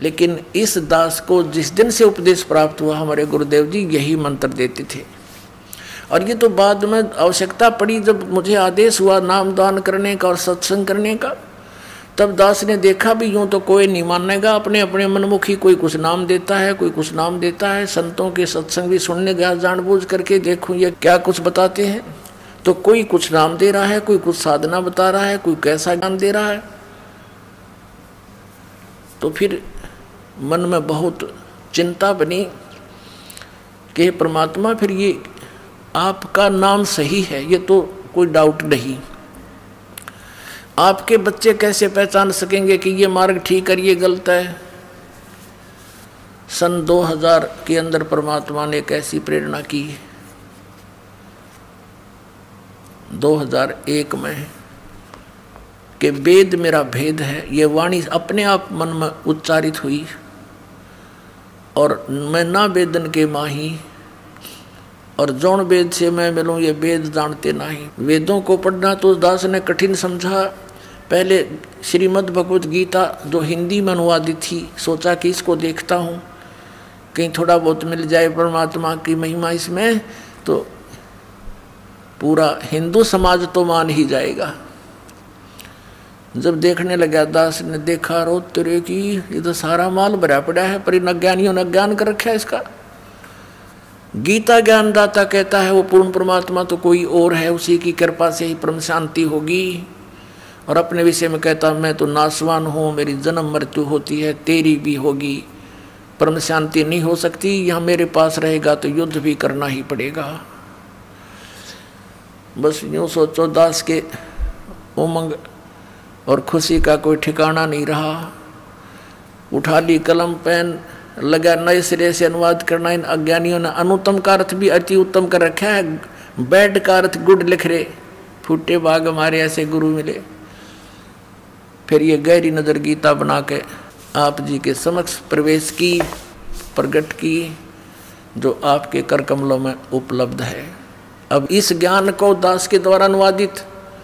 लेकिन इस दास को जिस दिन से उपदेश प्राप्त हुआ हमारे गुरुदेव जी यही मंत्र देते थे। और ये तो बाद में आवश्यकता पड़ी जब मुझे आदेश हुआ नाम दान करने का और सत्संग करने का, तब दास ने देखा भी यूं तो कोई नहीं मानेगा, अपने अपने मनमुखी कोई कुछ नाम देता है, कोई कुछ नाम देता है। संतों के सत्संग भी सुनने गया जानबूझ करके, देखूं ये क्या कुछ बताते हैं। तो कोई कुछ नाम दे रहा है, कोई कुछ साधना बता रहा है, कोई कैसा ज्ञान दे रहा है। तो फिर मन में बहुत चिंता बनी कि परमात्मा फिर ये आपका नाम सही है, ये तो कोई डाउट नहीं। आपके बच्चे कैसे पहचान सकेंगे कि ये मार्ग ठीक है ये गलत है। सन 2000 के अंदर परमात्मा ने एक ऐसी प्रेरणा की, 2001 में, कि वेद मेरा भेद है। ये वाणी अपने आप मन में उच्चारित हुई और मैं ना वेदन के माही और जौन वेद से मैं मिलूं ये वेद जानते नहीं। वेदों को पढ़ना तो दास ने कठिन समझा। पहले श्रीमद् भगवत गीता जो हिंदी में अनुवादित थी, सोचा कि इसको देखता हूँ कहीं थोड़ा बहुत मिल जाए परमात्मा की महिमा इसमें, तो पूरा हिंदू समाज तो मान ही जाएगा। जब देखने लगा दास ने देखा रो तेरे की ये तो सारा माल भरा पड़ा है, पर इन अज्ञानियों ने ज्ञान कर रखा है इसका। गीता ज्ञानदाता कहता है वो पूर्ण परमात्मा तो कोई और है, उसी की कृपा से ही परम शांति होगी। और अपने विषय में कहता मैं तो नासवान हूँ, मेरी जन्म मृत्यु होती है, तेरी भी होगी, परम शांति नहीं हो सकती। यहाँ मेरे पास रहेगा तो युद्ध भी करना ही पड़ेगा। बस यूँ सोचो दास के उमंग और खुशी का कोई ठिकाना नहीं रहा। उठा ली कलम पेन, लगा नए सिरे से अनुवाद करना। इन अज्ञानियों ने अनुत्तम का अर्थ भी अति उत्तम कर रखा है, बैड का अर्थ गुड लिख रहे। फूटे भाग हमारे ऐसे गुरु मिले। फिर ये गहरी नज़र गीता बना के आप जी के समक्ष प्रवेश की, प्रकट की, जो आपके कर कमलों में उपलब्ध है। अब इस ज्ञान को दास के द्वारा अनुवादित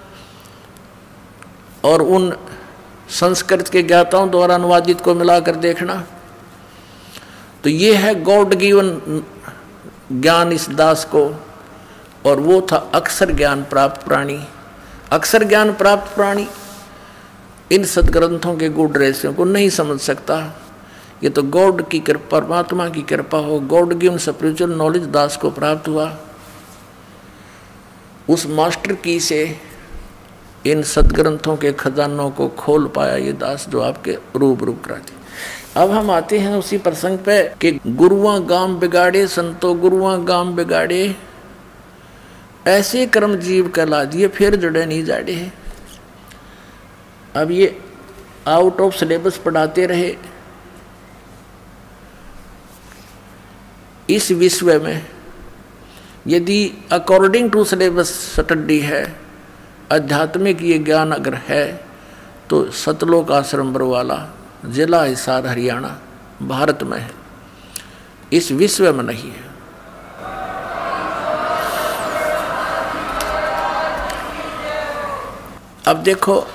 और उन संस्कृत के ज्ञाताओं द्वारा अनुवादित को मिलाकर देखना, तो ये है गॉड गिवन ज्ञान इस दास को। और वो था अक्षर ज्ञान प्राप्त प्राणी। अक्षर ज्ञान प्राप्त प्राणी इन सदग्रंथों के गूढ़ रहस्यों को नहीं समझ सकता। ये तो गॉड की कृपा, परमात्मा की कृपा हो, गॉड गिवन स्पिरिचुअल नॉलेज दास को प्राप्त हुआ। उस मास्टर की से इन सदग्रंथों के खजानों को खोल पाया ये दास, जो आपके रूबरू करा दी। अब हम आते हैं उसी प्रसंग पे कि गुरुआ गाम बिगाड़े, संतो गुरुआ गाम बिगाड़े, ऐसे कर्म जीव कहला दिए, फिर जड़े नहीं जाड़े। अब ये आउट ऑफ सिलेबस पढ़ाते रहे। इस विश्व में यदि अकॉर्डिंग टू सिलेबस स्टडी है, आध्यात्मिक ये ज्ञान अगर है, तो सतलोक आश्रम बरवाला, जिला हिसार, हरियाणा, भारत में है, इस विश्व में नहीं है। अब देखो,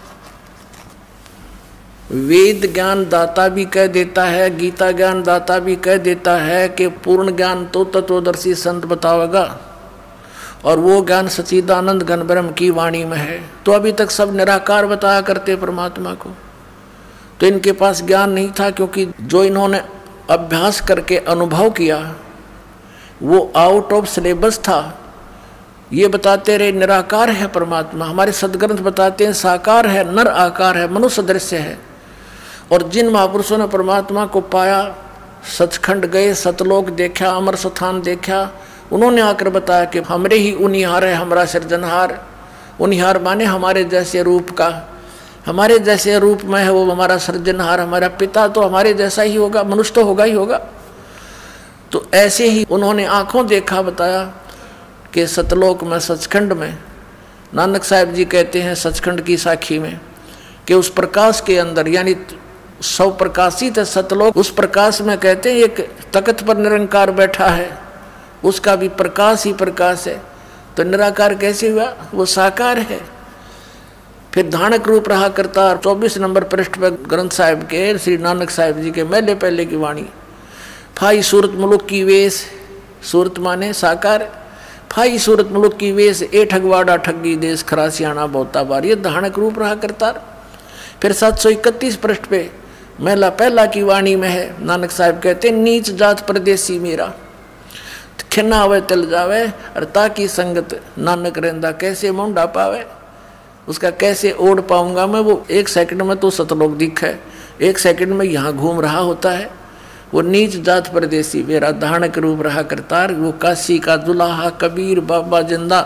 वेद ज्ञान दाता भी कह देता है, गीता ज्ञान दाता भी कह देता है कि पूर्ण ज्ञान तो तत्वदर्शी संत बतावेगा, और वो ज्ञान सच्चिदानंद घन ब्रह्म की वाणी में है। तो अभी तक सब निराकार बताया करते परमात्मा को, तो इनके पास ज्ञान नहीं था, क्योंकि जो इन्होंने अभ्यास करके अनुभव किया वो आउट ऑफ सिलेबस था। ये बताते रहे निराकार है परमात्मा, हमारे सदग्रंथ बताते हैं साकार है, नर आकार है, मनुष्य दृश्य है। और जिन महापुरुषों ने परमात्मा को पाया, सचखंड गए, सतलोक देखा, अमर स्थान देखा, उन्होंने आकर बताया कि हमरे ही उनिहार है हमारा सृजनहार। उनिहार माने हमारे जैसे रूप का, हमारे जैसे रूप में है वो हमारा सृजनहार, हमारा पिता तो हमारे जैसा ही होगा, मनुष्य तो होगा ही होगा। तो ऐसे ही उन्होंने आंखों देखा, बताया कि सतलोक में, सचखंड में, नानक साहब जी कहते हैं सचखंड की साखी में कि उस प्रकाश के अंदर, यानी सौ प्रकाशित है सतलोक, उस प्रकाश में कहते हैं एक तख्त पर निरंकार बैठा है, उसका भी प्रकाश ही प्रकाश है। तो निराकार कैसे हुआ? वो साकार है। फिर धानक रूप रहा करतार 24 नंबर पृष्ठ पर ग्रंथ साहिब के श्री नानक साहिब जी के मेले पहले की वाणी। फाई सूरत मुलुक की वेश, सूरत माने साकार, फाई सूरत मुलुक की वेश ए ठगवाड़ा ठगी देश खरा सियाणा बहुता बार, ये धानक रूप रहा करतार। फिर 731 पृष्ठ पे मेला पहला की वाणी में है, नानक साहिब कहते नीच जात परदेसी मेरा, खिना आवे तल जावे और ताकि संगत नानक रहंदा कैसे मुंडा पावे, उसका कैसे ओढ़ पाऊंगा मैं। वो 1 सेकंड में तो सतलोक दिखे, 1 सेकंड में यहाँ घूम रहा होता है। वो नीच जात परदेसी मेरा धानक रूप रहा करतार, वो काशी का दुल्हा कबीर बाबा जिंदा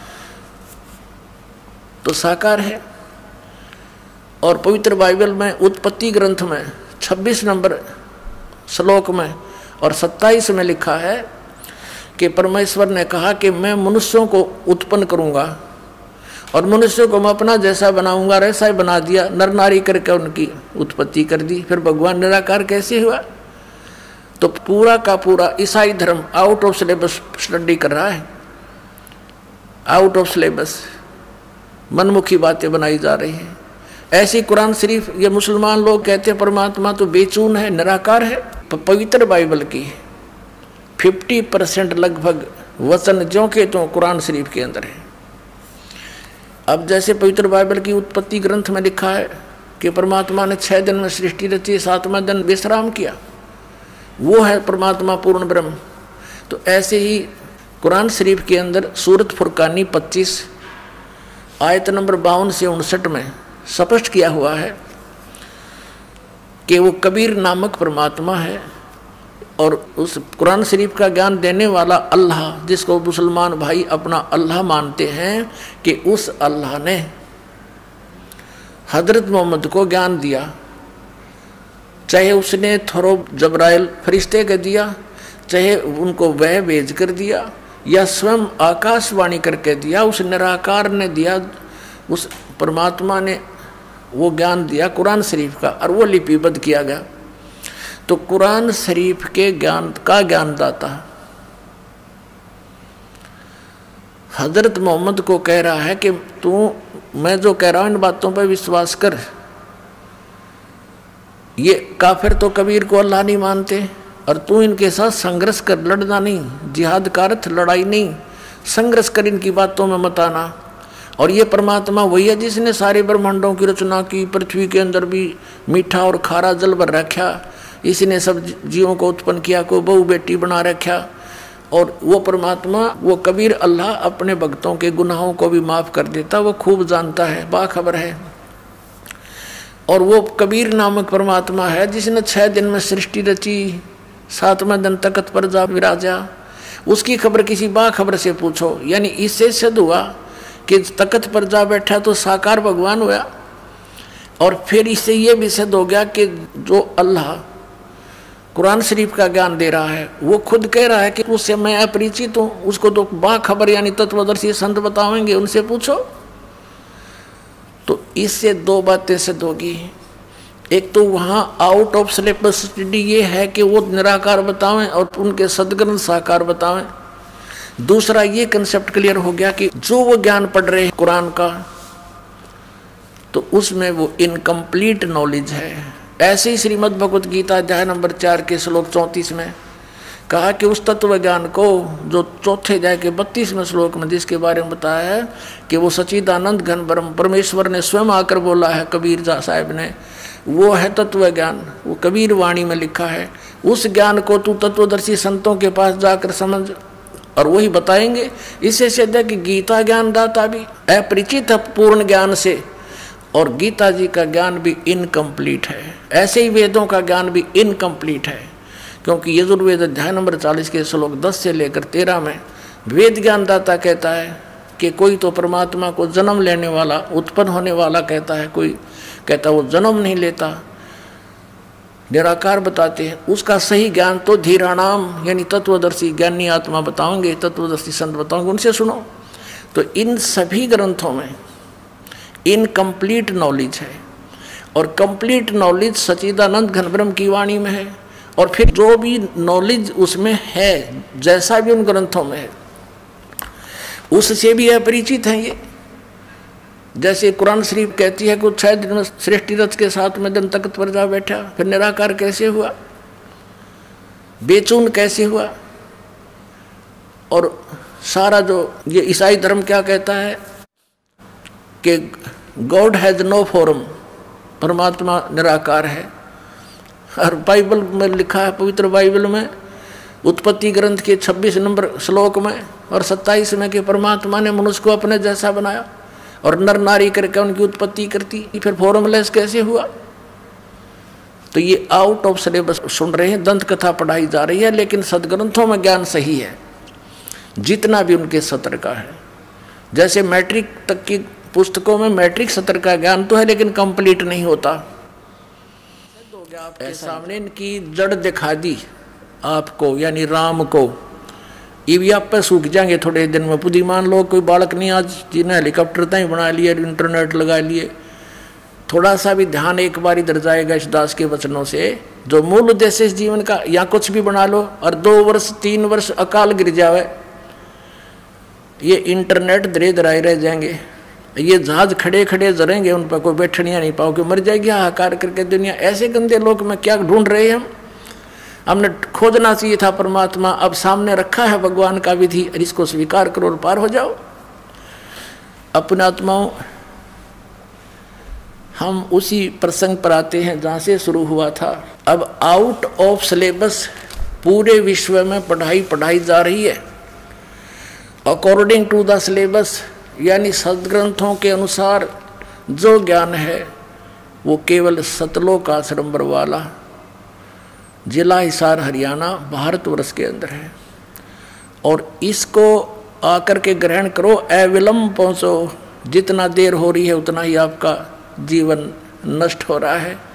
तो साकार है। और पवित्र बाइबल में उत्पत्ति ग्रंथ में 26 नंबर श्लोक में और 27 में लिखा है कि परमेश्वर ने कहा कि मैं मनुष्यों को उत्पन्न करूंगा और मनुष्यों को मैं अपना जैसा बनाऊंगा, ऐसा ही बना दिया, नर नारी करके उनकी उत्पत्ति कर दी। फिर भगवान निराकार कैसे हुआ? तो पूरा का पूरा ईसाई धर्म आउट ऑफ सिलेबस स्टडी कर रहा है, आउट ऑफ सिलेबस मनमुखी बातें बनाई जा रही हैं। ऐसी कुरान शरीफ ये मुसलमान लोग कहते हैं परमात्मा तो बेचून है, निराकार है। पवित्र बाइबल की 50% लगभग वचन जो के तो कुरान शरीफ के अंदर है। अब जैसे पवित्र बाइबल की उत्पत्ति ग्रंथ में लिखा है कि परमात्मा ने 6 दिन में सृष्टि रची, 7वां दिन विश्राम किया, वो है परमात्मा पूर्ण ब्रह्म। तो ऐसे ही कुरान शरीफ के अंदर सूरत फुरकानी 25 आयत नंबर 52 से 59 में स्पष्ट किया हुआ है कि वो कबीर नामक परमात्मा है। और उस कुरान शरीफ का ज्ञान देने वाला अल्लाह, जिसको मुसलमान भाई अपना अल्लाह मानते हैं, कि उस अल्लाह ने हजरत मोहम्मद को ज्ञान दिया, चाहे उसने थोरो जबराइल फरिश्ते के दिया, चाहे उनको वह भेज कर दिया, या स्वयं आकाशवाणी करके दिया, उस निराकार ने दिया, उस परमात्मा ने वो ज्ञान दिया कुरान शरीफ का, और वो लिपिबद्ध किया गया। तो कुरान शरीफ के ज्ञान का ज्ञानदाता हजरत मोहम्मद को कह रहा है कि तू, मैं जो कह रहा हूं इन बातों पर विश्वास कर। ये काफिर तो कबीर को अल्लाह नहीं मानते, और तू इनके साथ संघर्ष कर, लड़ना नहीं, जिहाद का अर्थ लड़ाई नहीं, संघर्ष कर, इनकी बातों में मत आना। और ये परमात्मा वही है जिसने सारे ब्रह्मांडों की रचना की, पृथ्वी के अंदर भी मीठा और खारा जल भर रखा, इसी ने सब जीवों को उत्पन्न किया, को बहू बेटी बना रखा। और वो परमात्मा, वो कबीर अल्लाह अपने भक्तों के गुनाहों को भी माफ़ कर देता, वो खूब जानता है, बाखबर है। और वो कबीर नामक परमात्मा है जिसने 6 दिन में सृष्टि रची, 7वें दिन तख्त पर जा विराजा। उसकी खबर किसी बाखबर से पूछो, यानी इससे सिद्ध हुआ कि तख्त पर जा बैठा तो साकार भगवान हुआ। और फिर इससे ये भी सिद्ध हो गया कि जो अल्लाह कुरान शरीफ का ज्ञान दे रहा है, वो खुद कह रहा है कि उससे मैं अपरिचित हूँ, उसको तो बाखबर यानी तत्वदर्शी संत बतावेंगे, उनसे पूछो। तो इससे 2 बातें सिद्ध होगी। एक तो वहाँ आउट ऑफ सिलेबस स्टडी ये है कि वो निराकार बतावें और उनके सदग्रंथ साकार बतावें। दूसरा ये कंसेप्ट क्लियर हो गया कि जो वो ज्ञान पढ़ रहे हैं कुरान का, तो उसमें वो इनकम्प्लीट नॉलेज है। ऐसे ही श्रीमद् भगवत गीता अध्याय नंबर 4 के श्लोक 34 में कहा कि उस तत्व ज्ञान को जो चौथे अध्याय के 32वें श्लोक में जिसके बारे में बताया है कि वो सच्चिदानंद घन ब्रह्म परमेश्वर ने स्वयं आकर बोला है कबीर साहब ने, वो है तत्व ज्ञान, वो कबीर वाणी में लिखा है। उस ज्ञान को तू तत्वदर्शी संतों के पास जाकर समझ, और वही बताएंगे। इससे सिद्ध है कि गीता ज्ञान दाता भी अपरिचित है पूर्ण ज्ञान से, और गीता जी का ज्ञान भी इनकम्प्लीट है। ऐसे ही वेदों का ज्ञान भी इनकम्प्लीट है, क्योंकि यजुर्वेद अध्याय नंबर 40 के श्लोक 10 से लेकर 13 में वेद ज्ञानदाता कहता है कि कोई तो परमात्मा को जन्म लेने वाला, उत्पन्न होने वाला कहता है, कोई कहता है वो जन्म नहीं लेता, निराकार बताते हैं। उसका सही ज्ञान तो धीराणाम यानी तत्वदर्शी ज्ञानी आत्मा बताओगे, तत्वदर्शी संत बताओगे, उनसे सुनो। तो इन सभी ग्रंथों में इनकम्प्लीट नॉलेज है, और कंप्लीट नॉलेज सच्चिदानंद घन ब्रह्म की वाणी में है। और फिर जो भी नॉलेज उसमें है, जैसा भी उन ग्रंथों में है, उससे भी अपरिचित हैं ये। जैसे कुरान शरीफ कहती है कि 6 दिन में सृष्टि रच के साथ में दिन तख्त पर जा बैठा, फिर निराकार कैसे हुआ, बेचून कैसे हुआ। और सारा जो ये ईसाई धर्म क्या कहता है कि गॉड हैज नो फॉर्म, परमात्मा निराकार है। और बाइबल में लिखा है, पवित्र बाइबल में उत्पत्ति ग्रंथ के 26 नंबर श्लोक में और 27 में कि परमात्मा ने मनुष्य को अपने जैसा बनाया और नर नारी करके उनकी उत्पत्ति करती, फिर फॉर्मलेस कैसे हुआ। तो ये आउट ऑफ सिलेबस सुन रहे हैं, दंत कथा पढ़ाई जा रही है, लेकिन सदग्रंथों में ज्ञान सही है जितना भी उनके सत्र का है। जैसे मैट्रिक तक की पुस्तकों में मैट्रिक सत्र का ज्ञान तो है लेकिन कंप्लीट नहीं होता। आपके सामने इनकी जड़ दिखा दी आपको, यानी राम को। ये भी आप पे सूख जाएंगे थोड़े दिन में। बुद्धिमान लोग, कोई बालक नहीं आज जिन्हें हेलीकॉप्टर तक बना लिए, इंटरनेट लगा लिए, थोड़ा सा भी ध्यान एक बार इधर जाएगा इस दास के वचनों से। जो मूल उद्देश्य इस जीवन का, या कुछ भी बना लो और 2 वर्ष 3 वर्ष अकाल गिर जावे, ये इंटरनेट धीरे धीरे रह जाएंगे। ये जहाज खड़े खड़े जरेंगे, उन पर कोई बैठनिया नहीं पाओगे, मर जाएगी हाहाकार करके दुनिया। ऐसे गंदे लोग में क्या ढूंढ रहे हैं हम? हमने खोजना चाहिए था परमात्मा। अब सामने रखा है भगवान का विधि, इसको स्वीकार करो और पार हो जाओ। अपने आत्माओं, हम उसी प्रसंग पर आते हैं जहाँ से शुरू हुआ था। अब आउट ऑफ सिलेबस पूरे विश्व में पढ़ाई जा रही है। अकॉर्डिंग टू द सिलेबस, यानी सदग्रंथों के अनुसार जो ज्ञान है वो केवल सतलोक आश्रम बरवाला, जिला हिसार, हरियाणा, भारतवर्ष के अंदर है। और इसको आकर के ग्रहण करो, अविलंब पहुँचो। जितना देर हो रही है उतना ही आपका जीवन नष्ट हो रहा है।